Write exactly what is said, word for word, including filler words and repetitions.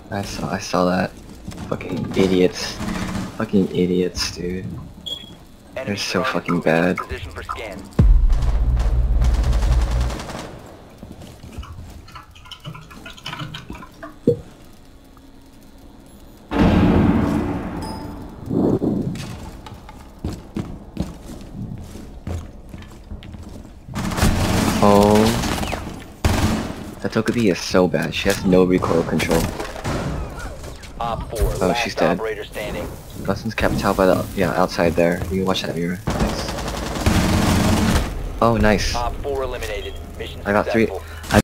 I saw I saw that. Fucking idiots. Fucking idiots, dude. They're so fucking bad. Position for scan. Oh. That Tokubi is so bad. She has no recoil control. Op four, Oh, last she's dead. operator standing. Lessons kept out by the yeah outside there. You can watch that Mira. Nice. Oh, nice. Op four eliminated. Mission I got three. successful.